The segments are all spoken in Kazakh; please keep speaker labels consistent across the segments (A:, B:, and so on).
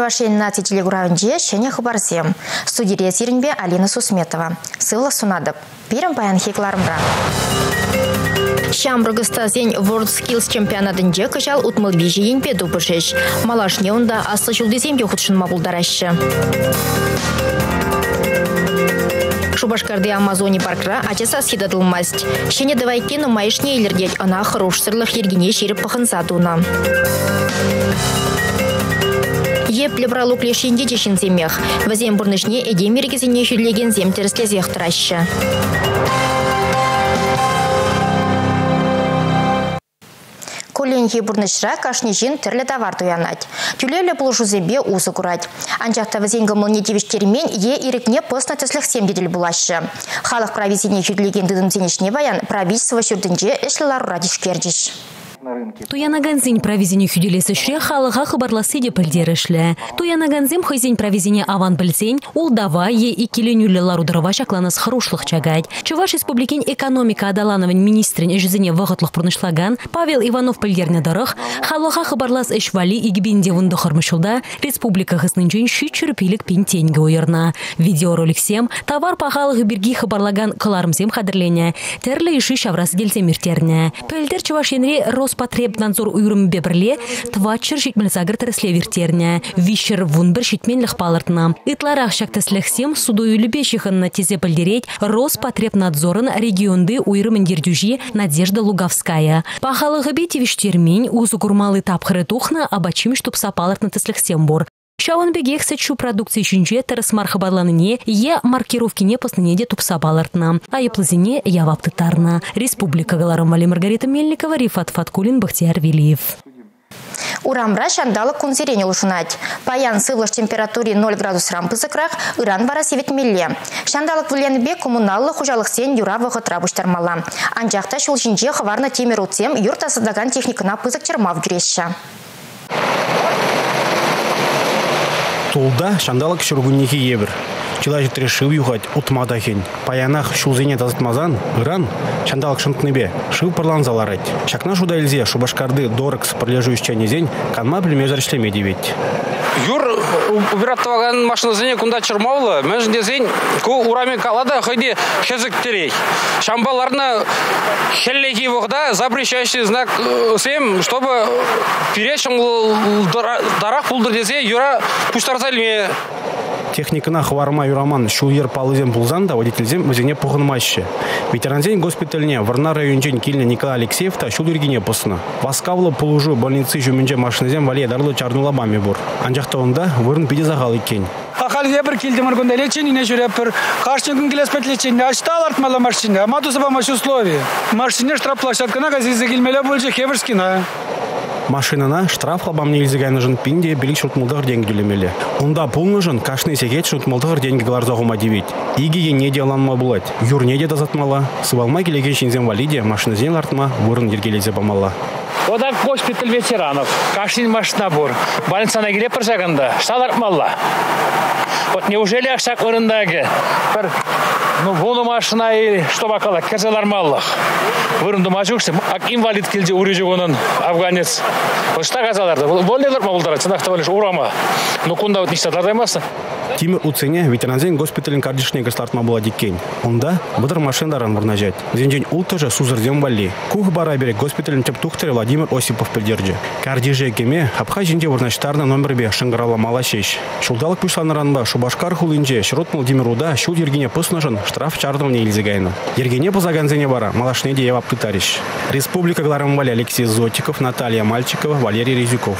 A: Чувашия нации телегуравенде шене хабарзем. Студия Зиринбе Алина Сусметова. Сыла Сунадып. Пиром паян хеклармра. Шамбургыста зень World Skills чемпионатынде кышал утмыл вижи енпе дубышеш. Малашне онда аслы жылды земге худшынма булдарашы. Шубашкарды Амазони паркра ачаса сидадылмасть. Шене давайкену майышне илердеть, ана хорош сырлых ергене шеріп пахынса дуна. Еп лебралук лешинде дешін земех. Вазем бурнышне эдемергезіне жүлеген зем терслезех траща. Коленье бурнышра кашнежин тірлі товар туянать. Тюлелі бұлышу зембе узы курать. Анчақта вазенгі мұлне девіштермен е ирекне пысна тіслік сембедель бұлашы. Халық правизіне жүлеген дыдым тенешне баян правительство сүрдінже эшлілар радиш кердіш.
B: Туянаганзин провизине хюделесі шре халыға хабарласы де пілдерішлі. Туянаганзим хайзин провизине аван білсен, ол дава е икеленюлі ларудырова шакланыз хорошлық чагать. Чуваш республикин экономика адалановын министрин жүзіне вағытлық бұрнышлаган Павел Иванов пілдерне дырық, халыға хабарлас эшвали игбенде вынды хырмышылда республика ғыснынжын шүтшірпилік пентенге ойырна. Видеороликсем товар пағалығы бірге хабарлаган кыларымсем қадырлене, тәрлі іші шаврасы делсеміртерне. Пілдер Чуваш енре Роспотребнадзор уйрым бебрле твачыр шитмелсагыр тіріслевертерне. Вишер вунбір шитменліх палыртна. Итларах шактаслехсем судою любещихынна тезе пілдереть Роспотребнадзорын регионды уйрым индердюжи Надежда Луговская. Пахалығы бетевіштермен узу курмалы тапхыры тухна абачим штупса палыртна теслехсем бор. Шауын бегех сетшу продукции үшінже тіріс мархабарланыне е маркировкине пасныне тупса балартна. Айыплызине яваптытарна. Республика галарым Вали Маргарита Мельникова, Рифат Фаткулин, Бахтияр Велиев.
A: Урамра шандалық күнзерене ұлышынать. Паян сывлыш температуре 0 градус рампызықрақ, Иран бара севет мелле. Шандалық віленбе коммуналлы хужалық сен юра вғыт рабыштармала. Анжақта шул жинже хаварна темер утсем юрт асыдаган техникына пызық чермав грешша.
C: Тулда шандалық шүргіннеке ебір. Чилажит решил юхать утмадахин. Паянах шулзене тазытмазан, Иран шандалық шынтныбе. Шыл парлан заларать. Шакна шуда эльзе шубашкарды дорекс пролежующая незень, канма племезар шлеме девять.
D: Юр убираттаваган машина зене кунда чермовла, мен дезень ку урами калада ходи хезек терей. Шамбаларна хеллеги вогда запрещающий знак всем, чтобы перечь дарах пулдыр дезе юра пуштарзальме.
C: Техникана хварма юраман шулер палызем пулзанда водительзем өзене пухынмаще. Ветеранзень госпитальне Варна районжен кильне Николай Алексеев та шулергине посына. Васкавлы пулужу больницы жуминже машинезем вале дарлы чарнула бами бур. Анжақта онда вырын пиде зағал екен.
E: Ахалге бір келдім аргонда лечение жүреп бір қаршын келеспет лечение аштал артмала машине. Амаду забамаш условия. Машине штрафплощадкана газизы келмелі болжы хеверскина.
C: Машинана штраф лабамне илзегай нужен пинде белик шутмулдығыр деньги дүлемелі. Онда пул нужен кашны секет шутмулдығыр деньги гларзағыма девет. Игеге не деланма булать. Юр не де дазатмала. Сывалма келеген шинзем валиде машина зен артма вырын ергелезе бамала.
F: Одан госпиталь ветеранов. Кашин машина бур. Больницана келеп біржағында. Штал артмалла. Вот неужели ақшақ орындағы бір бұны машина и что бақала кәзелар маллах. Вырынды мажуксы, ак инвалид келде урежі онын афганец. Вот что казаларды? Болнелер ма бұлдары? Цынақта болеш урама. Ну кунда вот ништа дардаймасы?
C: Тимир уцене ветеранзен госпитален кардишне гастартма была дикень. Онда бұдыр машиндаран вырнажать. Зенжен ултыжа сузырден вали. Кух бара берек госпитален тептухтыры Владимир Осипов пілдерджі. Кардиже кеме хапха жинде вырнаштарна номер бе шыңғырала мала шеш. Шулдалық пүшланыранба Шубашкар хулинже шырот Владимируда шул ергене пыснажын штраф чардовне илзегайны. Ергене позаганзене бара малашне де евап пытарищ. Республика Галарым Вали Алексей Зотиков, Наталья Мальчикова, Валерий Резюков.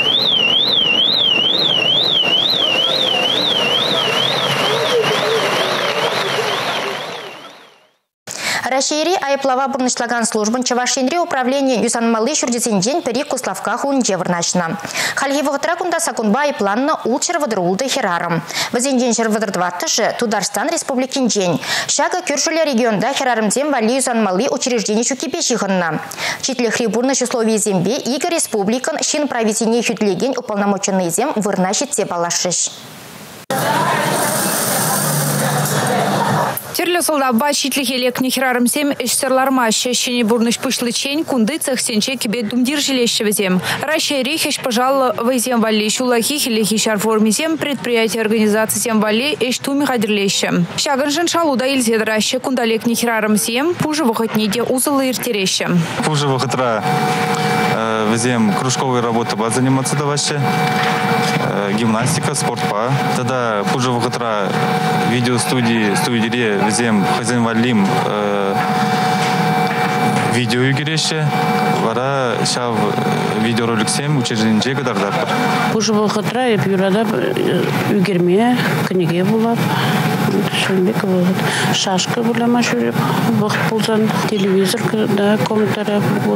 A: Рашири айыплава бұрнышлаган службын Чавашинри управление Юсанмалы шүрдесенден пері Куславка хуынже вырнашына. Хальги вғытра күнда сакунба айыпланны ул чырвыдырулды херарым. Візенден чырвыдырдваттышы Тударстан республикинжен. Шага күршілі регионда херарымден вали Юсанмалы учреждение шукепеші ғынна. Читлі бурны числовие зембе игі республикан шин правительне хүтлеген уполномоченный зем вырнашит сепалашыш.
G: Терлі солдатба читлих элекни хирарымсем эштерларма щещени бурныш пышлычень кунды цехсенче кебе думдир жилещевзем. Россия рихеш пожал везем вали шулахи хилихи шарформизем предприятие организации зем вали эштуми хадрлещем. Шагыржын шалуда илзедраща кундалекни хирарымсем пуже выходниде узылы иртерещем.
H: Пуже выходра везем кружковые работы заниматься даваще. Гимнастика, спортпа. Тогда пуже выходра видеостудии, студии везем хозяин валим видео югереше. Вара шав видеоролик сем учреждение кадарда.
I: Пуже выходра юрада югерме книге булап. Шунбек вот шашка була машуреп вах пулзан телевизор да комментарий бур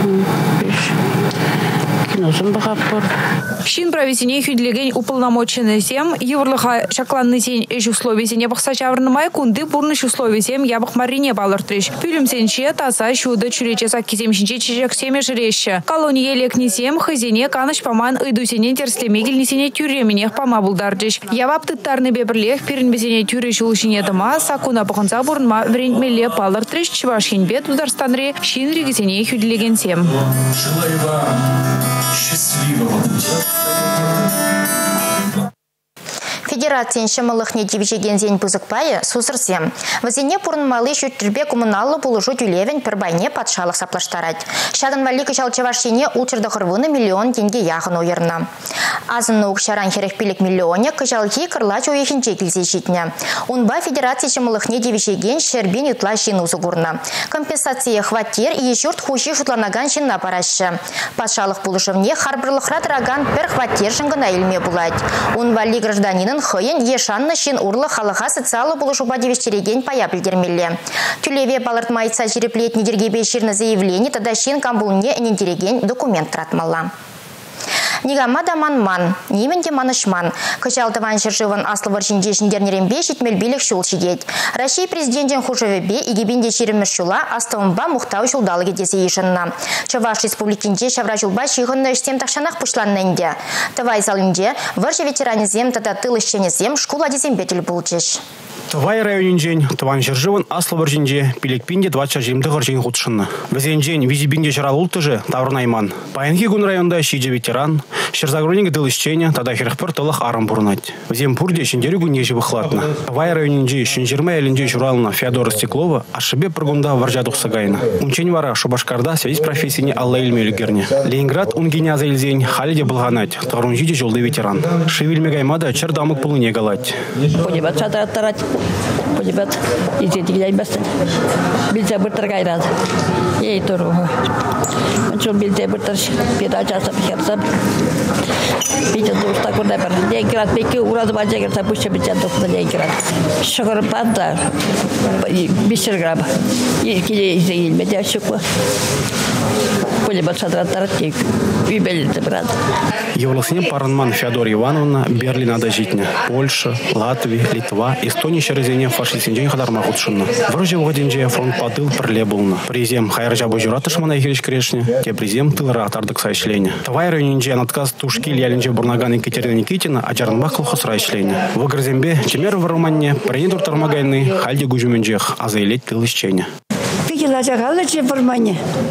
I: киносын багап бур.
G: Шин проведение хюдлеген уполномоченный зем еврлыха шакланный день эш условий зене бахса чаврнымай кунды бурныш условий зем ябах марине балыртрыш. Пюлемсенче таза шуды чурече саккиземшинче чижек семе жиреща. Колония лекни зем хазине каныш паман ыдусене терслемегельнесене тюременех пама булдардыш. Явап тыттарны бебрлех пиринбезене тюре шулышине дыма сакуна баханца бурнма вренмеле балыртрыш чувашхинбе тударстанри шин регизене хюдлеген зем.
J: Желаю вам счастливого пути.
A: Федерация шамалыхне дивижеген зень пузыкпайы сузырсем. Вазине пурнмалы шүттірбе коммуналлы булыжу тюлевен пербайне патшалық саплаштарать. Шагын вали кышал чавашине учырды хырвыны миллион тенге яхын уйырна. Азынны укшаран херекпилік миллионе кышалки кырлач уехинче килзе житне. Унба Федерация шамалыхне дивижеген шербин ютла шин узугурна. Компенсация хватер и ешурт хуши шутланаган шинна парашы. Патшалық булышывне харбырлықрат раган пер хватер шынгына илме булать. Унвали гражданинын хыйын ешанны шин урлы халыға социалы булышуба девештереген пая білдермелі. Тюлеве балыртмайца жереплетні дергебе ширны заявление тада шин камбулне энендереген документ тратмалла. Нигама даманман, неменде манышман. Кычалтыван шыршыван аслы варшинде шиндернерембе шитмелбилік шул шидет. Россия президентен хужевебе игебенде ширемеш шула астывымба мухтау шулдалыге десе ешынна. Чаваш республикинде шавра шулба шиғынны іштем тақшанақ пұшланненде. Тывай залынде варшы ветеранизем тада тыл ішченізем шкула дезембетіл бұлчеш.
C: Тывай районинжен, тыван жыржыван аслы варжинде пилекпинде 20 жемді ғыржен құтшынны. Візенжен визибинде жырал ұлтыжы таврнайман. Паянки күн районда шиже ветеран, шырзагруниге тыл ішчене, тада херхпір тылық арым бұрнать. Візем пурде шендері күн ежі бұқлатны. Тывай районинже шынжырма әлінде журалына Феодора Стеклова ашыбе пыргунда варжадық сагайна. Унчен вара шубашкарда связь профессияне Алла Ильмелюгерне. Ленинград унгене азайлзень халиде бұлғанать, тағрунжиде жолды ветеран. Шевельме гаймада чырдамык пулыне галать.
I: Подебат изети гайбастан. Билзе быртыр гайрад. Ей туру. Чон билзе быртыр передачасы пихерсап. Бите дуста курда бар. Деград беки ураз бажагерса пуще бичатов деград. Шагыр панда. Бишер граб. Киле изеил медя шуква. Подебат шадраттарки. Юбелите брат.
C: Евласынем парынман Феодора Ивановна Берлинада житне. Польша, Латвия, Литва, Эстония шерезене фашистсенжен хадарма худшынны. Врожи вғаденже фронт падыл пірле бұлны. Президем хайржабы журатышмана егереш керешне, те президем тылыра атардық сайшлене. Тавай районинже анатказ тушкил ялінже бурнаган Екатерина Никитина аджарынба қылқы сұрайшлене. Вғырзембе чемер в Романне пренедур тармагайны хальде гужуменжех азайлет тыл исчене.
K: Пикелажағалы че Бурмане.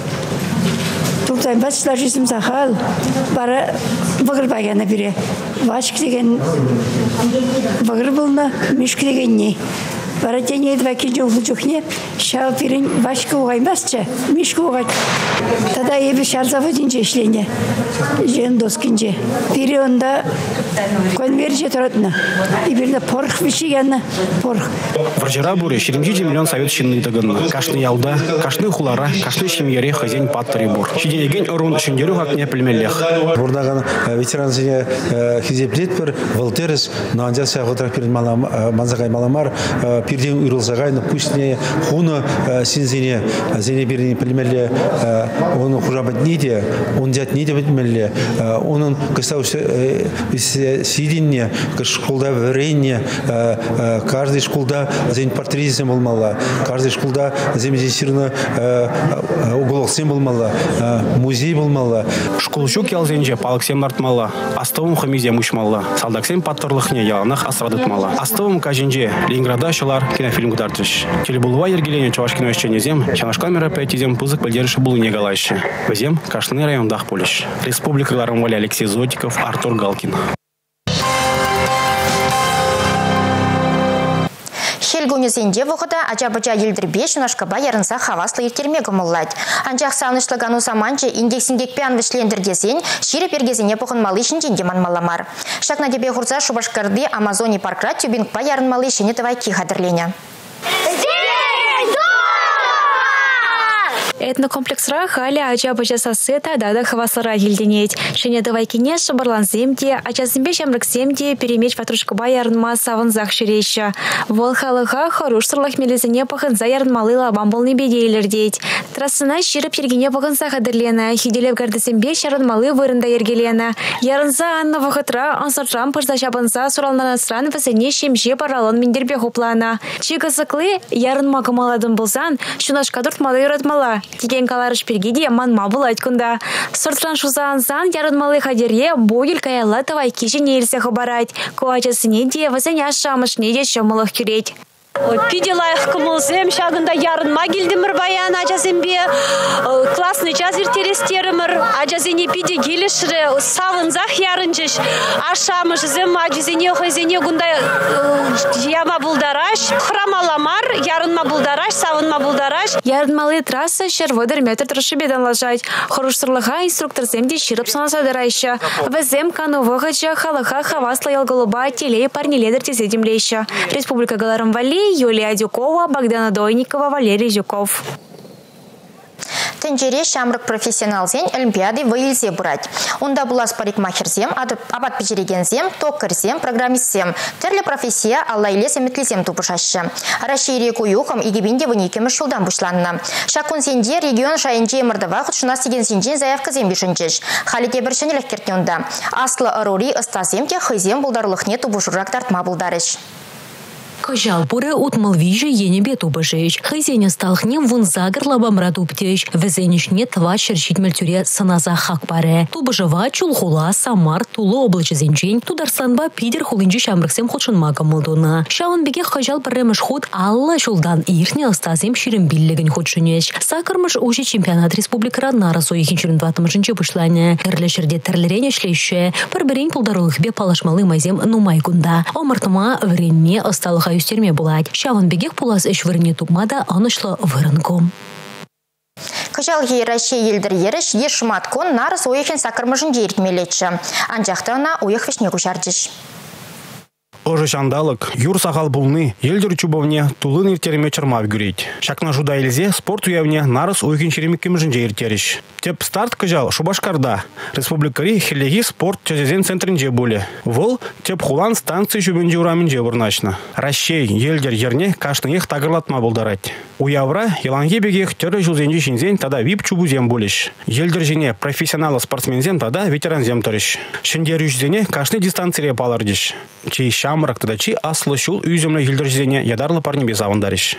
K: Туртайм басшылар жесім сақал, бары бұғыр бағаны біре. Вашк деген бұғыр бұлны, мүшк деген не. Бара тенейді вәкенде ұлы жүхне, шау пирен вашка ұғаймасча, мүшк ұғайд. Тада ебі шарзаводинже ішлене, жен доскинже. Пире онда конверже тұратыны. Ибірді порх вишегені, порх.
C: Варжара буре 20 миллион совет шинны дагынны. Кашны ялда, кашны хулара, кашны шемьере хозяин паттыры бур. Шиделеген орун шендеру хакне пельмеллех.
L: Бурдаган ветеран зене хизеплет бір волтерес, но андя сяғытрақ перед манзағай маламар, перден үйрылзағайны пустіне хуны синзене зене берден пельмелле, оның хужабат неде, он дят неде пельмелле, оның кыстау сидинне, школда варенне, каждый школда зен портрезем болмала, каждый школда земедесирны уголоксем болмала, музей болмала.
C: Школчук ялзенже палыксем артмала, астывым хамизем учмала, салдаксем паттырлыхне яланах асрадытмала. Астывым каженже Ленинграда шылар кинофильм гудартыш. Телебулва ергелене Чувашкино исченезем, чанашка мероприятием пызык поддержи был не галайши. Везем Кашны райондах полиш. Республика Ларамвали Алексей Зотиков, Артур Галкин.
A: Хельгунезенде вғыда ажабыжа елдірбе шынашқаба ярынса хаваслы ертерме гымыллайды. Анжақ салнышлыгану саманчы индексингекпен вішлендірдесен шире пергезіне бұғынмалы ішін жендеман маламар. Шақна дебе ғұрза Шубашкарды Амазони паркра тюбингпа ярынмалы ішіне тывайки қадырлені.
G: Этнокомплексра хали ажабыжа сасыта дада хаваслара елденет. Шене давайкине шабарланземде, ажазымбе жамрыксемде перемеч ватрушкаба ярынма савынзақ шүрейші. Вол халыға хорушсырлық мелезіне пахынза ярынмалы лабан болны бедейлердейд. Трассына ширып ергене пахынза қадырлені, хиделев гардысембе шарынмалы вырында ергелені. Ярынза анна вақытра ансыртрам пырза жабынза суралнанасран васыне шемже паралын мендербе хоплана. Чигасықлы ярынма кымаладын болсан, шунашқа дұртмалы юратмала. Тиген каларыш пергеде манма бұл айткында. Сұртран шузаансан ярынмалы хадерге бойыл каялла тавай кеші нелсе хабарать. Куачасыне де васыне ашамыш неде шамылық күрет.
M: Пиделайх кымылзем, шагында ярынма келдімір баян ажазембе, классный час ертерестерімір, ажазене пиде келішірі, савынзақ ярынжыш, ашамышызем ажазене хызене гундай яма бұлдараш, храмаламар, ярынма бұлдараш, савынма бұлдараш.
G: Ярынмалы трасса шерводыр метр тұрышы бедан лажать. Хорушсырлыға инструкторземде ширып санасадырайшы. Везем кану вғыча халыға хавасла елголуба телей парнеледір тезедемлейші. Республика Галарамвали, Юлия Дюкова, Богдана Дойникова, Валерий Зюков.
A: Тенджере шамрык профессионалзен олимпиады выйлзе бурать. Онда булас парикмахерзем, абат печерегензем, токкерзем, программистзем. Терлі профессия алла илес еметлізем тупышашы. Рашири куюхам игибинде вынекемі шулдан бушланна. Шакунзенде регион шайынже мырдава худшына стегензенжен заявказем бишінчеш. Халите біршінелік кертенда. Аслы арури ыстаземке хызем булдарлықне тубушурак тартма булдарыш.
B: Кожал пуры утмал вижу енебе тубажыч. Хызене сталхнем вон загорла бамраду птеч. Везенишне тва черчить мельтюре саназа хак паре. Тубажава чулхула самар тулы облачы зенчень. Тударсанба пидер хулынчы шамрыксем ходшын магам мылдуна. Шаун беге кожал паремыш ход алла шулдан ирхне астазем ширим биллеген ходшынеч. Сакармыш уже чемпионат республикара нарасу ехинчурин 20-мышынчы пышлане. Терлешерде терлерене шлейше. Парберень пулдарулых бе палашмалы майзем нумайгунда. Омартыма време осталых юстерме булать. Шаван бегех пулас эш вырне тупмада, анышло вырынком.
A: Кыжал Россия елдер ереш ешматкон нарыс уехен сакырмыжын дейіртмелетші. Анжақтығына уех вешне кушардыш.
C: Ожы шандалык, юр сахал булны, елдер чубовне тулын иртереме чырмав гюрейт. Шакна жуда елзе спорт уявне нарыс уйхин черемеккемжін жейіртеріш. Теп старт кыжал Шубашкарда. Республикари хелеги спорт чазезен центринже боле. Вол теп хулан станции жубенже ураменже вырначна. Ращей елдер ерне кашныңех тагырлатма болдарать. Уявра еланге бегех тері жылзенже шинзен тада вип чубузем болеш. Елдер жене профессионалы спортсмензен тада ветеранзем тұрыш. Шиндер южзене кашны дистанцире палардыш. Чей шамрак тадачи аслы шул үйземлі елдер жезене ядарлы парнебе завандарыш.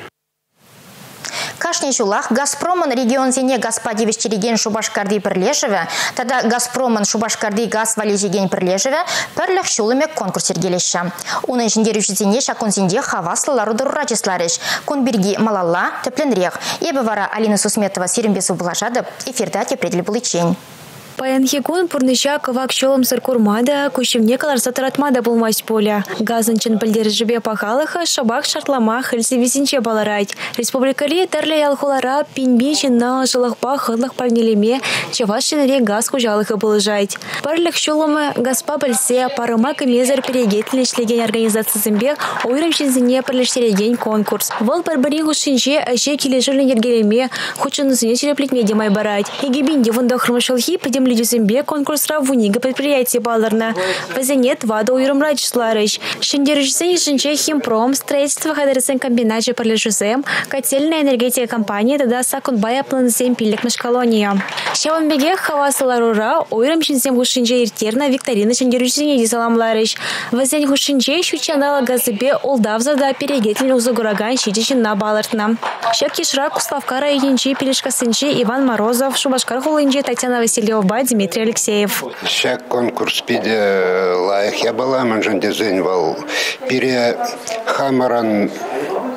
A: Кашне жулах Газпроман регионзене Господивич Череген Шубашкарды Перлежеве, тада Газпроман Шубашкарды газ валежеген Перлежеве, перлях шулымек конкурс ергелеші. Унын жіндерушізене шакунзенде хаваслы ларудырра чесларыш. Кунберги малалла тепленрех. Ебі вара Алина Сусметова сирімбесу бұлажады, эфирда тепредлі бұлычень.
G: Паянхекун пурныша кавак шолым сыркурмада, кушевне каларса таратмада булмас поля. Газынчын пілдері жібе пахалыха, шабак шартлама хылсы висенче баларайт. Республикали тәрлі ялхулара пинби жинна жылықпа хырлық парнелеме чаваш шинаре газ хужалыхы булыжайт. Парлық шолымы газпа білсе парыма кемезер перегетлін ішлеген организациясынбе ойрым шинзіне пірліштереген конкурс. Вол парбари хушинче әше кележірлін ергелеме хучынысыне череплікме демай барайт. Егебинде вунда хрмашылхи пәдем Людюзембе конкурсра в унига предприятия баларна. Вазенет вада уйрымра числарыш. Шендережсен ишинче химпром, строительство хадерсен комбинаже парлежузем, котельная энергетика компания тада сакунбая планзем пилек колония. Шаванбеге хавасаларура уйрым шинзем хушинче иртерна викторина шендережсене дизаламларыш. Вазен хушинче щучанала газыбе олдавзада перегетлин узагураган щитичин на балартна. Шек ешра Куславкара егенче пилешкасынче Иван Морозов, Шубашкар хулынче Татьяна Васильева, Дмитрий Алексеев.
N: Шек конкурс пиде лайх я была, манжан дизайн вал. Пире хамаран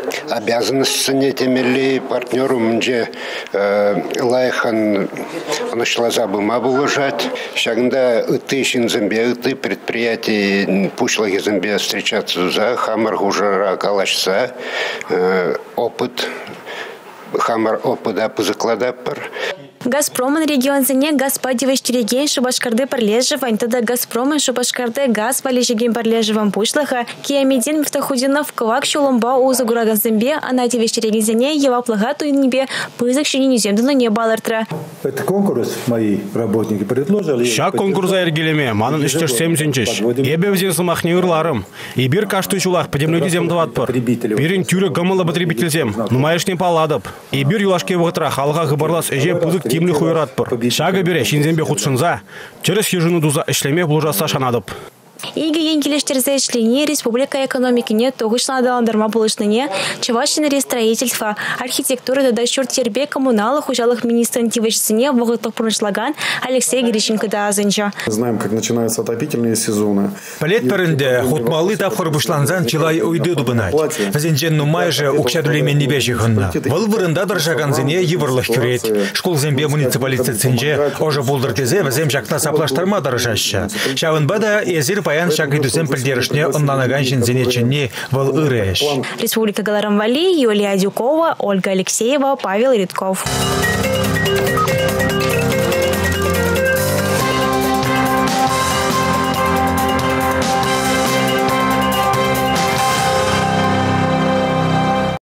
N: обязанности темели партнеру мне лайхан начала забыма выложать. Шагда ты шинзамбе, ты предприятие пушлаги замбе встречаться за хамар хужара калашса опыт хамар опыта позакладапар.
O: Газпромын регионзіне газ падиваштереген Шубашкарды парлежі ваньтада Газпромын Шубашкарды газ валежеген парлежіван пушлыха Киямедин Мифтахудинов кывак шулымба узы гураганзымбе анативаштерегензіне еваплыға туйнебе пызык шенен үземдіні не балыртыра.
L: Это конкурс мои работники предложили.
C: Шак конкурса ергелеме, манын іштеш семзенчеш. Ебе взен сымахне ырларым. И бир кашты чулах подемлюді земдыватпыр. Бирин тюрі гымылы потребительзем, нумаеш не паладып. И бир юлашке вғытра халға ғыбарлас эже пызык тимли хуйратпыр. Шага бере шинзембе худшынза, через хижыны дуза ішлеме бұлжаса шанадып.
O: Иге енкелештерзе ішлене республика экономикіне тоғышландаландырма болышныне Чувашин строительства, архитектуры да шурт тербе коммуналых ужалых министрын тивышсыне вғытлық пұрнышлаган Алексей Грищенко да азынча.
P: Знаем, как начинаются отопительные сезоны.
Q: Палет парынде хутмалы тапхыр бушланзан чилай уйды дубынать. Вазенчен нумайже укшадулемен небежихынна. Выл вырында дыржаганзыне еврлых күрет. Школ зембе муниципалитетсенже ожа булдыртезе вазем жакна саплаштарма дыржаща. Шавынбада езир паян шагайдусен пілдерішне онланаган жінзенеченне выл ыреш.
O: Республика Галарамвали, Юлия Дюкова, Ольга Алексеева, Павел Редков.